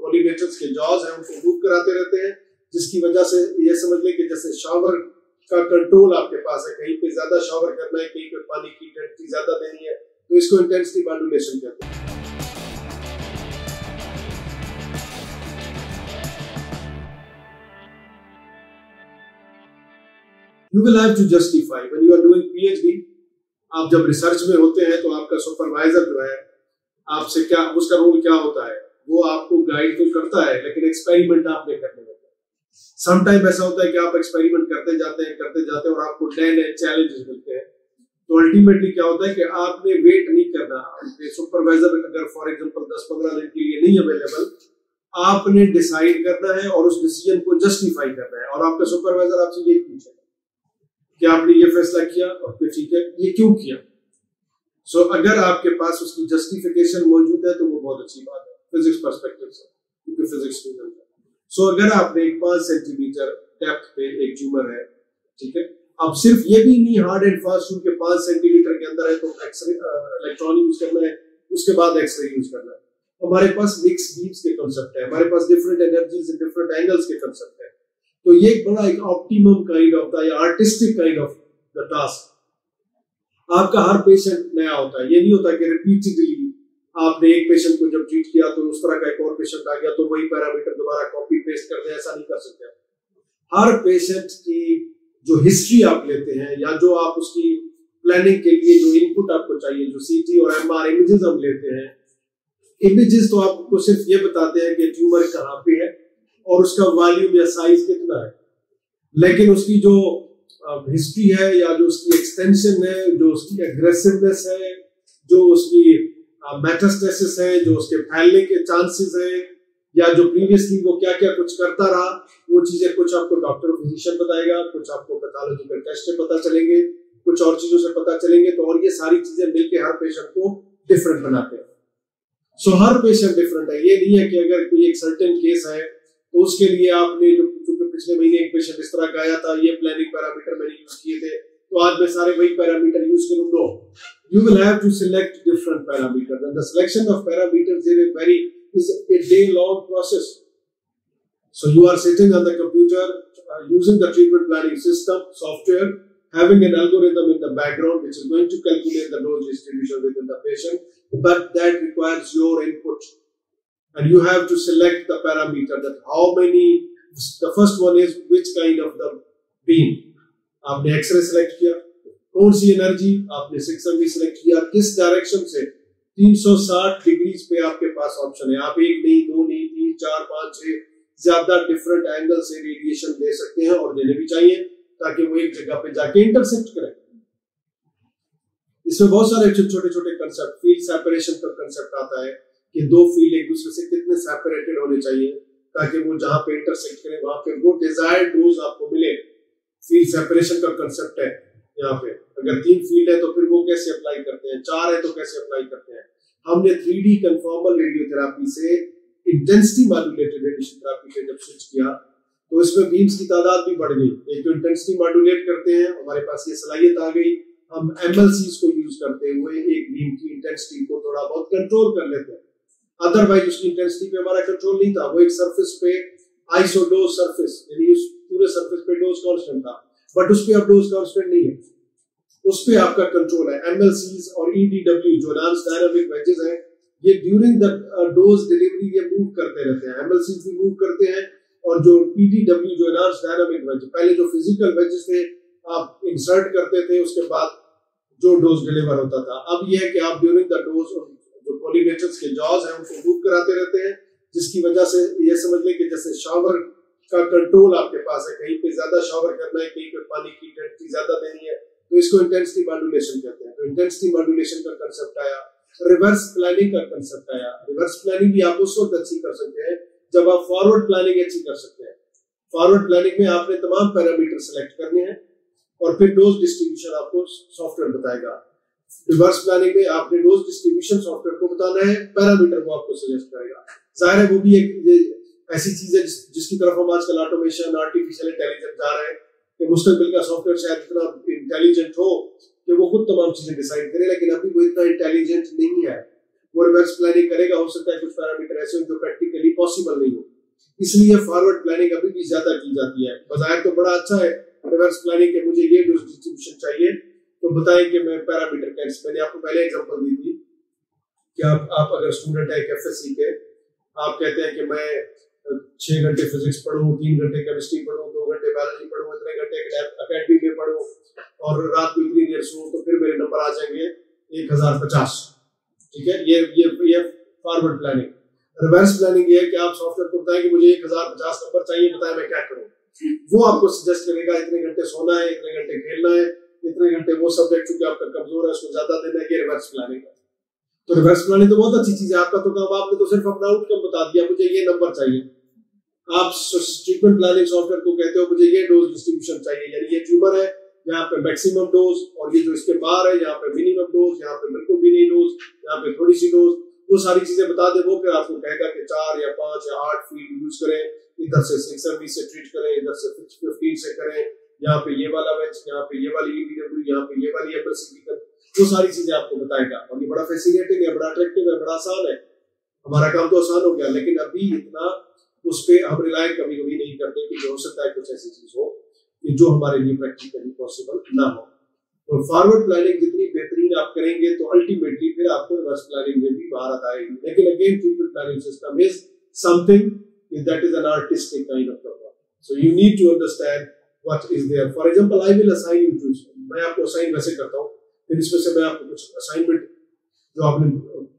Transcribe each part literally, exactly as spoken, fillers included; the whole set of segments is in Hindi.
कोलिमेटर्स के जॉज हैं उनको मूव कराते रहते हैं, जिसकी वजह से ये समझ लें कि जैसे शावर का कंट्रोल आपके पास है, कहीं पे ज्यादा शावर करना है, कहीं पे पानी की इंटेंसिटी ज्यादा देनी है, तो इसको इंटेंसिटी मॉड्यूलेशन कहते हैं। You will have to justify when you are doing PhD। आप जब रिसर्च में होते हैं तो आपका सुपरवाइजर जो है आपसे क्या, उसका रोल क्या होता है, वो आपको गाइड तो करता है, लेकिन एक्सपेरिमेंट आपने करने होता है। समटाइम ऐसा होता है कि आप एक्सपेरिमेंट करते जाते हैं करते जाते हैं और आपको नए नए चैलेंजेस मिलते हैं, तो अल्टीमेटली क्या होता है कि आपने वेट नहीं करना। सुपरवाइजर अगर फॉर एग्जांपल दस पंद्रह दिन के लिए नहीं अवेलेबल, आपने डिसाइड करना है और उस डिसीजन को जस्टिफाई करना है, और आपका सुपरवाइजर आपसे यही पूछेगा कि आपने ये फैसला किया और फिर ठीक है, ये क्यों किया। सो so, अगर आपके पास उसकी जस्टिफिकेशन मौजूद है तो वो बहुत अच्छी बात है फिजिक्स पर्सपेक्टिव से, क्योंकि फिजिक्स स्टूडेंट है। सो so, अगर आपने एक पांच सेंटीमीटर डेप्थ पे एक ट्यूमर है, ठीक है, अब सिर्फ ये भी नहीं हार्ड एंड फास्ट रूल के पांच सेंटीमीटर के अंदर है तो एक्सरे इलेक्ट्रॉन यूज करना है, उसके बाद एक्सरे यूज करना है। हमारे पास मिक्स बीम्स के कंसेप्ट है, हमारे पास different energies and different angles के कंसेप्ट है, तो ये एक बड़ा एक optimum kind of the artistic kind of the task. आपका हर पेशेंट नया होता है, ये नहीं होता कि रिपीटेडली आपने एक पेशेंट को जब ट्रीट किया तो उस तरह का एक और पेशेंट आ गया तो वही पैरामीटर दोबारा कॉपी पेस्ट कर दे, ऐसा नहीं कर सकते। हर पेशेंट की जो हिस्ट्री आप लेते हैं या जो आप उसकी प्लानिंग के लिए जो इनपुट आपको चाहिए, जो सीटी और एमआर इमेजेस हम लेते हैं, इमेजेस तो आपको सिर्फ ये बताते हैं कि ट्यूमर कहाँ पे है और उसका वॉल्यूम या साइज कितना है, लेकिन उसकी जो हिस्ट्री uh, है या जो उसकी एक्सटेंशन है, जो उसकी एग्रेसिवनेस है, जो उसकी मेटास्टेसिस uh, है, जो उसके फैलने के चांसेस है, या जो प्रीवियसली वो क्या क्या कुछ करता रहा, वो चीजें कुछ आपको डॉक्टर फिजिशियन बताएगा, कुछ आपको पैथोलॉजिकल टेस्ट से पता चलेंगे, कुछ और चीजों से पता चलेंगे, तो और ये सारी चीजें मिलके हर पेशेंट को डिफरेंट बनाते हैं। सो so, हर पेशेंट डिफरेंट है। ये नहीं है कि अगर कोई एक सर्टेन केस है तो उसके लिए आपने जो पिछले महीने एक पेशेंट इस तरह का आया था, ये प्लानिंग पैरामीटर मैंने यूज किए थे तो आज मैं सारे वही पैरामीटर यूज करूं। No, you will have to select different parameters and the selection of parameters is a very is a day long process. So you are sitting on the computer uh, using the treatment planning system software, having an algorithm in the background which is going to calculate the dose distribution within the patient, but that requires your input and you have to select the parameter that how many, the first one is which kind of the beam, आपने एक्सरे सेलेक्ट किया, कौन सी एनर्जी, आपने सिक्स एम वी सेलेक्ट किया, किस डायरेक्शन से, तीन सौ साठ डिग्रीज पे आपके पास ऑप्शन है, आप एक नहीं, दो नहीं, तीन, चार, पांच, छह ज्यादा डिफरेंट एंगल से रेडिएशन दे सकते हैं और देने भी चाहिए ताकि वो एक जगह पे जाके इंटरसेक्ट करें। इसमें बहुत सारे छोटे छोटे कंसेप्ट, फील्ड सेपरेशन का कंसेप्ट आता है कि दो फील्ड एक दूसरे से कितने सेपरेटेड होने चाहिए ताकि वो जहां पे इंटरसेक्ट करें वहां पे वो डिजायर्ड डोज आपको मिले। फील्ड सेपरेशन का कंसेप्ट है यहाँ पे। अगर तीन फील्ड है तो फिर वो कैसे अप्लाई करते हैं, चार है तो कैसे अप्लाई करते हैं। हमने थ्री डी कन्फॉर्मल रेडियोथेरेपी से इंटेंसिटी मॉड्यूलेटेड रेडिएशन थेरेपी पे जब स्विच किया तो इसमें बीम्स की तादाद भी बढ़ गई। एक तो इंटेंसिटी मॉड्यूलेट करते हैं, हमारे पास ये सलाहियत आ गई, हम एमएलसीज को यूज करते हुए एक बीम की इंटेंसिटी को थोड़ा बहुत कंट्रोल कर लेते हैं। अदरवाइज उसकी इंटेंसिटी पे हमारा कंट्रोल नहीं था, वो एक सरफेस पे आइसोडोज सरफेस यानी उस पूरे सरफेस पे डोज कांस्टेंट था, बट उस पे अब डोज कांस्टेंट नहीं है, उस पे आपका कंट्रोल है। एमएलसीज और ईडीडब्ल्यू जो एनहांस्ड डायनामिक वेजेस हैं, ये ड्यूरिंग द डोज डिलीवरी ये मूव करते रहते हैं, एमएलसीज भी मूव करते हैं और जो ईडीडब्ल्यू जो एनहांस्ड डायनामिक वेज, पहले जो फिजिकल वेजेस थे आप इंसर्ट करते थे उसके बाद जो डोज डिलीवर होता था, अब ये है कि आप ड्यूरिंग द डोज जो कोलिमेटर्स के जॉज हैं उनको मूव कराते रहते हैं, जिसकी वजह से ये समझ लें कि जैसे शावर का कंट्रोल आपके पास है, कहीं पे ज्यादा शावर करना है, कहीं पे पानी की इंटेंसिटी ज्यादा देनी है, तो इसको इंटेंसिटी मॉड्यूलेशन कहते हैं। तो इंटेंसिटी मॉड्यूलेशन का कंसेप्ट आया, रिवर्स प्लानिंग का कंसेप्ट आया। रिवर्स प्लानिंग भी आप उस वक्त अच्छी कर सकते हैं जब आप फॉरवर्ड प्लानिंग अच्छी कर सकते हैं। फॉरवर्ड प्लानिंग में आपने तमाम पैरामीटर सेलेक्ट करने हैं और फिर डोज डिस्ट्रीब्यूशन आपको सॉफ्टवेयर बताएगा। रिवर्स प्लानिंग में आपने डोज डिस्ट्रीब्यूशन सॉफ्टवेयर को बताना है, पैरामीटर वो आपको सजेस्ट करेगा। जाहिर है वो भी एक ऐसी चीज है जिस, जिसकी तरफ हम आजकल ऑटोमेशन, आर्टिफिशियल इंटेलिजेंस जा रहे हैं कि मुस्तकबिल का सॉफ्टवेयर शायद इतना इंटेलिजेंट हो कि वो खुद तमाम चीजें डिसाइड करे, लेकिन अभी वो इतना इंटेलिजेंट नहीं है। वो रिवर्स प्लानिंग करेगा, हो सकता है कुछ पैरामीटर ऐसे हो जो प्रैक्टिकली पॉसिबल नहीं हो, इसलिए फॉरवर्ड प्लानिंग अभी भी ज्यादा की जाती है। बाजार तो बड़ा अच्छा है रिवर्स प्लानिंग के, मुझे ये डोज डिस्ट्रीब्यूशन चाहिए तो बताएं कि मैं पैरामीटर कैसे, मैंने आपको पहले एग्जांपल दी थी कि आप आप अगर स्टूडेंट है एफएससी के, आप कहते हैं कि मैं छह घंटे फिजिक्स पढ़ूं, तीन घंटे केमिस्ट्री पढ़ूं, दो घंटे बायोलॉजी पढ़ूं, इतने घंटे अकेडमी में पढ़ूं और रात को इतनी देर सोऊं, तो फिर मेरे नंबर आ जाएंगे एक हजार पचास। ठीक है, ये ये ये फॉरवर्ड प्लानिंग। रिवर्स प्लानिंग ये है कि आप सॉफ्टवेयर को बताएं कि मुझे एक हजार पचास नंबर चाहिए, बताएं मैं क्या करूं। वो आपको सजेस्ट करेगा इतने घंटे सोना है, इतने घंटे खेलना है, इतने घंटे वो सब्जेक्ट जो आपका कमजोर है उसको ज्यादा देना है। ये रिवर्स प्लानिंग है। तो रिवर्स प्लानिंग तो बहुत अच्छी चीज है। आपका तो काम, आपने तो सिर्फ अपना आउटकम बता दिया, मुझे ये नंबर चाहिए। आप ट्रीटमेंट प्लानिंग सॉफ्टवेयर को कहते हो मुझे ये डोज डिस्ट्रीब्यूशन चाहिए, यानी ये ट्यूमर है यहाँ पे मैक्सिमम डोज, और ये जो इसके बाहर है यहाँ पे मिनिमम डोज, यहाँ पे बिल्कुल भी नहीं डोज, यहाँ पे थोड़ी सी डोज, वो सारी चीजें बता दे। वो फिर आपको कहेगा कि चार या पांच या आठ फीड यूज करें, इधर से सिक्स एमबी से ट्रीट करें, इधर से फिफ्टीन से करें, यहाँ पे ये वाला वेज, यहाँ पे ये वाली ईडब्ल्यू, यहाँ पे ये वाली एमएससी कर, वो सारी चीजें आपको बताएगा। और ये बड़ा फैसिनेटिंग है, बड़ा अट्रैक्टिव है, बड़ा आसान है। हमारा काम तो आसान हो गया, लेकिन अभी इतना उस पर हम रिलाय कभी कभी नहीं करते कि हो सकता है कुछ ऐसी चीज हो कि जो हमारे लिए प्रैक्टिकली पॉसिबल ना हो। तो फॉरवर्ड प्लानिंग जितनी बेहतरीन आप करेंगे तो अल्टीमेटली फिर आपको रिवर्स प्लानिंग में भी महारत आएगी। लेकिन again treatment planning system is something that is an artistic kind of work, so you need to understand what is there. For example I will assign you to, मैं आपको असाइन वैसे करता हूँ, फिर इसमें से मैं आपको कुछ असाइनमेंट जो आपने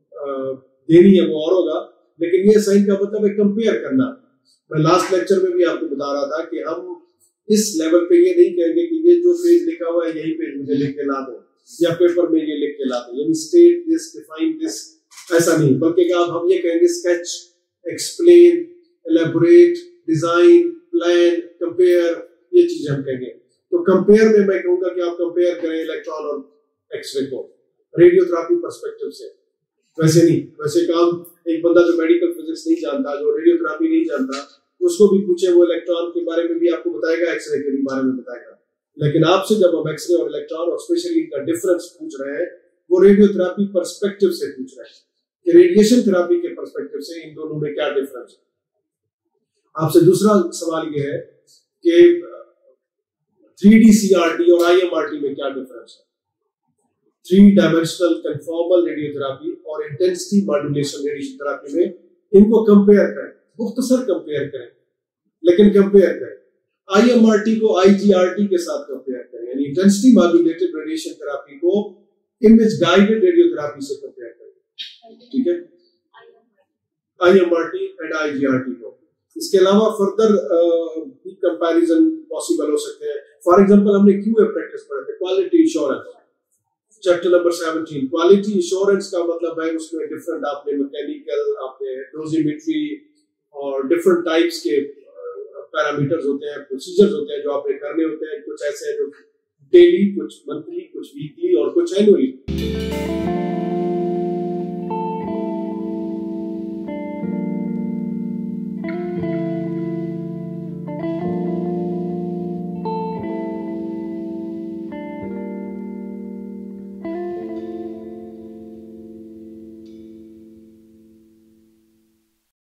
देनी है वो और होगा, लेकिन ये असाइन का मतलब है कंपेयर करना। मैं लास्ट लेक्चर में भी आपको बता रहा था कि हम इस लेवल पे ये नहीं कहेंगे कि ये जो पेज लिखा हुआ है यही पेज मुझे लिख के ला दो, या पेपर में ये लिख के ला दो, यानी स्टेट दिस, डिफाइन दिस, ऐसा नहीं, बल्कि आप हम ये कहेंगे sketch, explain, elaborate, design, plan, compare, ये चीजें हम कहेंगे। तो कंपेयर में मैं कहूंगा कि आप कंपेयर करें इलेक्ट्रॉन और एक्सरे को रेडियोथेरेपी पर्सपेक्टिव से, वैसे नहीं। वैसे काम एक बंदा जो मेडिकल फिजिक्स नहीं जानता, जो रेडियोथेरेपी नहीं जानता, उसको भी पूछे वो इलेक्ट्रॉन के बारे में भी आपको बताएगा, एक्सरे के भी बारे में बताएगा। लेकिन आपसे जब हम एक्सरे और इलेक्ट्रॉन और स्पेशली इनका डिफरेंस पूछ रहे हैं, वो रेडियोथेरेपी पर्सपेक्टिव से पूछ रहे हैं कि रेडिएशन थेरेपी के पर्सपेक्टिव से इन दोनों में क्या डिफरेंस है। आपसे दूसरा सवाल ये है कि three D C R T और आई एम आर टी में क्या डिफरेंस है। थ्री डायमेंशनल कन्फॉर्मल रेडियोथेरेपी और इंटेंसिटी मॉड्यूलेशन रेडिएशन थेरेपी में इनको कंपेयर करें, मुख्तसर कंपेयर करें, लेकिन कंपेयर करें। आईएमआरटी को आईजीआरटी के साथ कंपेयर करें, यानी इंटेंसिटी मॉड्यूलेटेड रेडिएशन थेरेपी को इमेज गाइडेड रेडियोथेरेपी से कंपेयर करें। ठीक है, आईएमआरटी एंड आईजीआरटी को। इसके अलावा फर्दर भी कंपैरिजन पॉसिबल हो सकते हैं। फॉर एग्जांपल हमने क्यूए प्रैक्टिस पढ़े थे, क्वालिटी इंश्योरेंस, चैप्टर नंबर सत्रह। क्वालिटी इंश्योरेंस का मतलब है उसमें डिफरेंट आपने मैकेनिकल, आपने डोजिमेट्री और डिफरेंट टाइप्स के पैरामीटर्स होते हैं, प्रोसीजर्स होते हैं जो आपने करने होते हैं। कुछ ऐसे हैं जो डेली, कुछ मंथली, कुछ वीकली और कुछ एनुअली।